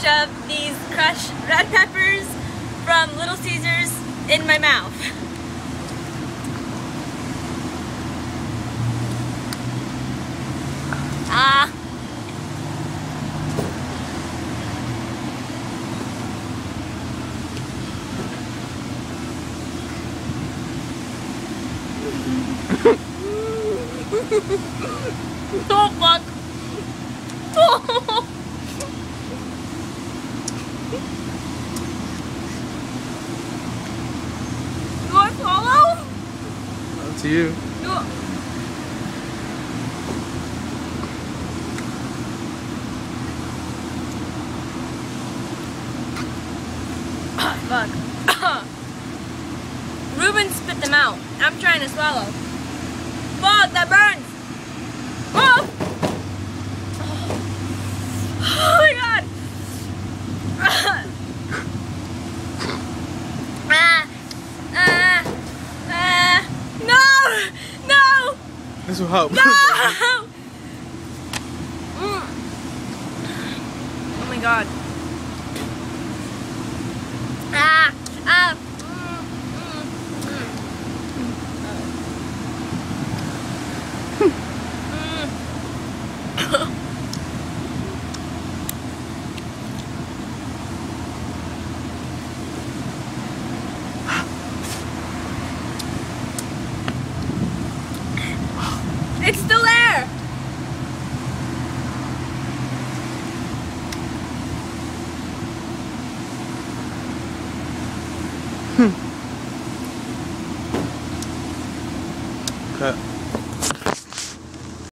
shove these crushed red peppers from Little Caesars in my mouth. Ah. Oh fuck. Oh. Do I swallow? Up to you. No. Fuck. Ruben spit them out. I'm trying to swallow. Fuck, that burns. Oh! Oh my god. No! No! This will help. No! Oh my god.